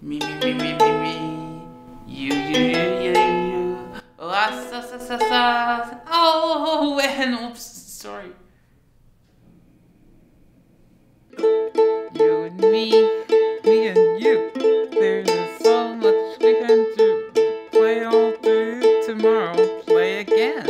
Me. You. Oh, oh, and oops, sorry. You and me and you. There's so much we can do. Play all day tomorrow, play again.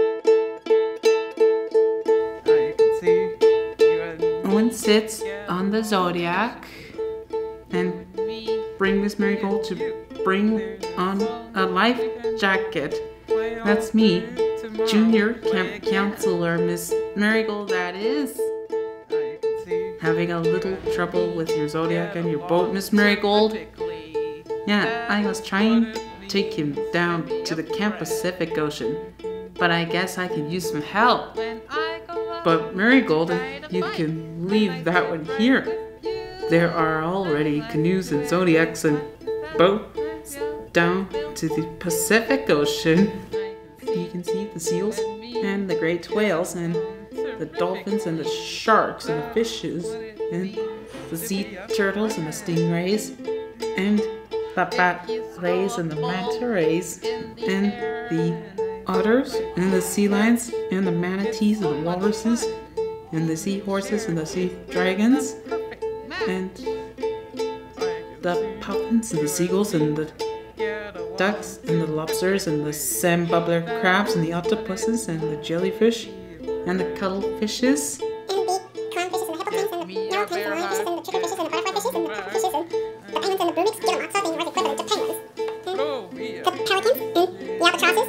You can see you and Owen sits on the Zodiac and bring Miss Marigold to bring on a life jacket. That's me, Junior Camp Counselor Miss Marigold, that is. Having a little trouble with your Zodiac and your boat, Miss Marigold? Yeah, I was trying to take him down to the Camp Pacific Ocean, but I guess I could use some help. But Marigold, you can leave that one here. There are already canoes and Zodiacs and boats down to the Pacific Ocean. You can see the seals and the great whales and the dolphins and the sharks and the fishes and the sea turtles and the stingrays and the bat rays and the manta rays and the otters and the sea lions and the manatees and the walruses and the seahorses and the sea dragons and the puffins and the seagulls and the ducks and the lobsters and the sand bubbler crabs and the octopuses and the jellyfish and the cuttlefishes And the clownfishes and the hippocamps and the yellowfishes and the lionfishes and the triggerfishes and the triggerfishes and the penguins and the brumics, guillemots, being right equivalent to penguins. And the pelicans and the albatrosses.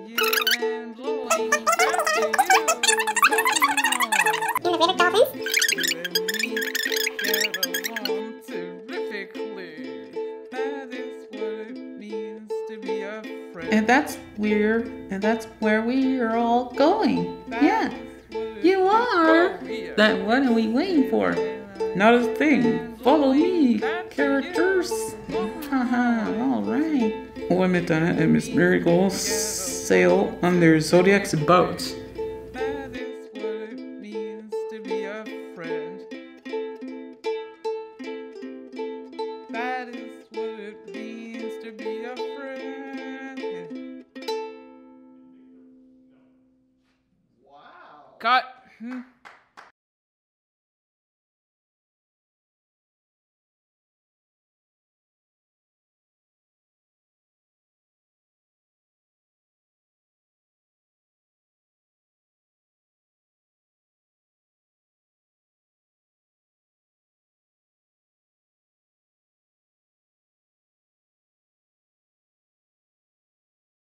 And the river dolphins. And that's where we are all going. Yeah, you are. Then what are we waiting for? Not a thing. Follow me, characters. Haha, all right. Owen, mcdonough, and Miss Marigold sail on their Zodiac's boat. That is what it means to be a friend.